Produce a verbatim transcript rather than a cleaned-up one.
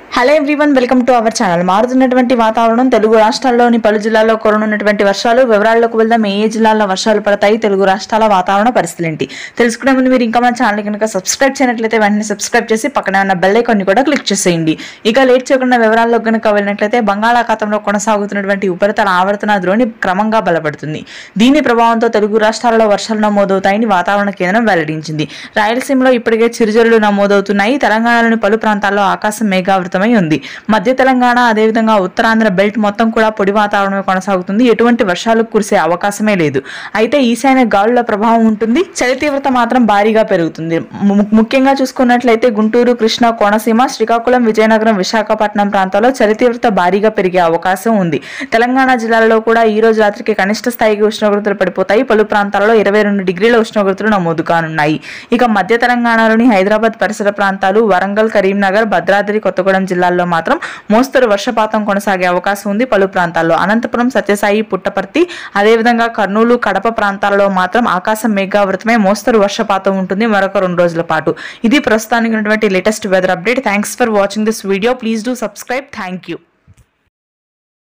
Hello everyone, welcome to our channel. మారుతున్నటువంటి వాతావరణం, తెలుగు రాష్ట్రాల్లోని పలు జిల్లాల్లో కురనున్నటువంటి వర్షాలు, వివరాల్లోకి వెళ్దాం. ఏ ఏ జిల్లాల్లో వర్షాలు పడతాయి, తెలుగు రాష్ట్రాల వాతావరణ పరిస్థితులు ఏంటి తెలుసుకునే ముందు మీరు ఇంకా మన ఛానల్ కనుక సబ్స్క్రైబ్ చేయనట్లయితే వెంటనే సబ్స్క్రైబ్ చేసి పక్కనే ఉన్న బెల్ ఐకాన్ ని కూడా క్లిక్ చేసేయండి. ఇక లేట్ చేయకుండా వివరాల్లోకి కనుక వెళ్ళినట్లయితే బంగాళాఖాతంలో కొనసాగుతున్నటువంటి ఉపరితల ఆవర్తన ద్రోణి క్రమంగా బలపడుతుంది. దీని ప్రభావంతో తెలుగు రాష్ట్రాల్లో వర్షాలు నమోదవుతాయని వాతావరణ కేంద్రం వెల్లడించింది. రాయలసీమలో ఇప్పటికే చిరుజల్లులు నమోదవుతున్నాయి. తెలంగాణలోని పలు ప్రాంతాల్లో ఆకాశం మేఘావృతమై ఉంది. మధ్య తెలంగాణ అదేవిధంగా ఉత్తరాంధ్ర బెల్ట్ మొత్తం కూడా పొడి వాతావరణమే కొనసాగుతుంది. ఎటువంటి వర్షాలు కురిసే అవకాశమే లేదు. అయితే ఈశాన్య గాలుల ప్రభావం ఉంటుంది. చలి తీవ్రత మాత్రం భారీగా పెరుగుతుంది. ముఖ్యంగా చూసుకున్నట్లయితే గుంటూరు, కృష్ణా, కోనసీమ, శ్రీకాకుళం, విజయనగరం, విశాఖపట్నం ప్రాంతాల్లో చలి తీవ్రత భారీగా పెరిగే అవకాశం ఉంది. తెలంగాణ జిల్లాలలో కూడా ఈ రోజు రాత్రికి కనిష్ట స్థాయికి ఉష్ణోగ్రతలు పడిపోతాయి. పలు ప్రాంతాలలో ఇరవై రెండు డిగ్రీల ఉష్ణోగ్రతలు నమోదు కానున్నాయి. ఇక మధ్య తెలంగాణలోని హైదరాబాద్ పరిసర ప్రాంతాలు, వరంగల్, కరీంనగర్, భద్రాద్రి కొత్తగూడెం జిల్లాల్లో మాత్రం మోస్తరు వర్షపాతం కొనసాగే అవకాశం ఉంది. పలు ప్రాంతాల్లో అనంతపురం, సత్యసాయి, పుట్టపర్తి, అదేవిధంగా కర్నూలు, కడప ప్రాంతాలలో మాత్రం ఆకాశం మేఘావృతమై మోస్తరు వర్షపాతం ఉంటుంది మరొక రెండు రోజుల పాటు. ఇది ప్రస్తుతానికి ఉన్నటువంటి latest weather update. Thanks for watching this video. Please do subscribe. Thank you.